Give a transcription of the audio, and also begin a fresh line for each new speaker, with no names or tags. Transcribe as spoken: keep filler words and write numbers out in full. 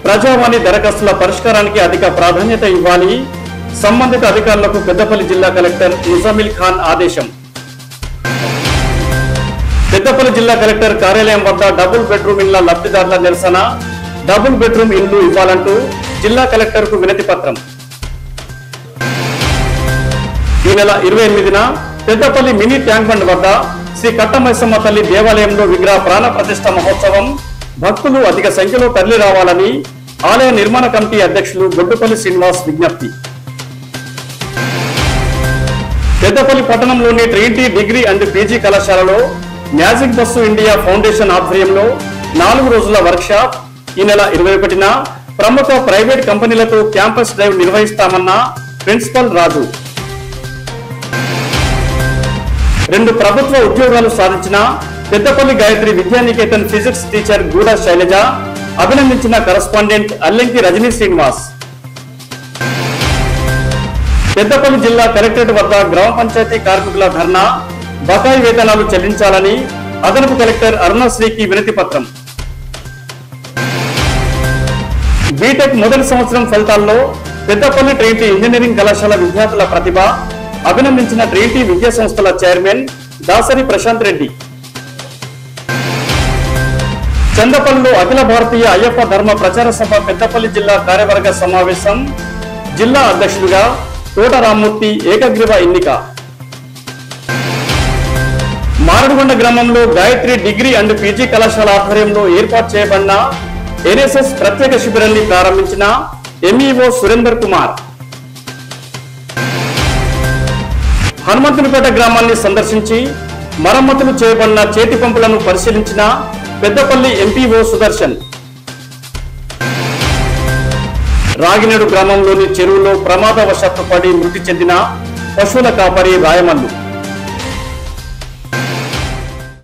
ప్రజావాణి దరఖాస్తుల పరిష్కారానికి అధిక ప్రాధాన్యత ఇవ్వాలి. సంబంధిత అధికారులకు పెద్దపల్లి జిల్లా కలెక్టర్ ముజామిల్ ఖాన్ ఆదేశం. పెద్దపల్లి జిల్లా కలెక్టర్ కార్యాలయం వద్ద డబుల్ బెడ్రూమ్ ఇళ్ల లబ్ధిదారుల నిరసన. డబుల్ బెడ్రూమ్ ఇళ్లు ఇవ్వాలంటూ జిల్లా కలెక్టర్ కు వినతి పత్రం. ఈ నెల ఇరవై ఎనిమిదిన పెద్దపల్లి మినీ ట్యాంక్ బండ్ వద్ద శ్రీ కట్టమైసమ్మ తల్లి దేవాలయంలో విగ్రహ ప్రాణ ప్రతిష్ఠ మహోత్సవం. భక్తులు అధిక సంఖ్యలో తరలి రావాలని ఆలయ నిర్మాణ కమిటీ అధ్యక్షులు గొడ్డుపల్లి శ్రీనివాస్ విజ్ఞప్తి. పెద్దపల్లి పట్టణంలోని ట్రినిటీ డిగ్రీ అండ్ పీజీ కళాశాలలో మ్యాజిక్ బస్సు ఇండియా ఫౌండేషన్ ఆధ్వర్యంలో నాలుగు రోజుల వర్క్ షాప్. ఈ నెల ఇరవై ఒకటిన ప్రముఖ ప్రైవేట్ కంపెనీలతో క్యాంపస్ డ్రైవ్ నిర్వహిస్తామన్న ప్రిన్సిపల్ రాజు. రెండు ప్రభుత్వ ఉద్యోగాలు సాధించిన పెద్దపల్లి గాయత్రి విద్యానికేతన్ ఫిజిక్స్ టీచర్ గూడ శైలజ అభినందించిన కరస్పాండెంట్ అల్లెంకి రజనీ శ్రీనివాస్. పెద్దపల్లి జిల్లా కలెక్టరేట్ వద్ద గ్రామ పంచాయతీ కార్మికుల ధర్నా. బకాయి వేతనాలు చెల్లించాలని అదనపు కలెక్టర్ అరుణశ్రీకి వినతి పత్రం. బీటెక్ మొదటి సంవత్సరం ఫలితాల్లో పెద్దపల్లి ట్రినిటీ ఇంజనీరింగ్ కళాశాల విద్యార్థుల ప్రతిభ అభినందించిన ట్రినిటీ విద్యా సంస్థల చైర్మన్ దాసరి ప్రశాంత్ రెడ్డి. చందపల్లిలో అఖిల భారతీయ అయ్యప్ప ధర్మ ప్రచార సభ పెద్దపల్లి జిల్లా కార్యవర్గ సమావేశం. జిల్లా అధ్యక్షుడిగా తోట రామ్మూర్తి ఏకగ్రీవ ఎన్నిక. మారడుగొండ గ్రామంలో గాయత్రి డిగ్రీ అండ్ పీజీ కళాశాల ఆధ్వర్యంలో ఏర్పాటు చేయబడిన ఎన్ఎస్ఎస్ ప్రత్యేక శిబిరాన్ని ప్రారంభించిన ఎంఈఓ సురేందర్ కుమార్. హనుమంతునిపేట గ్రామాన్ని సందర్శించి మరమ్మతులు చేయబడిన చేతి పంపులను పరిశీలించిన పెద్దపల్లి ఎంపీఓ సుదర్శన్. రాగినేడు గ్రామంలోని చెరువులో ప్రమాదవశాత్తు పడి మృతి చెందిన పశువుల కాపరి రాయమల్లు.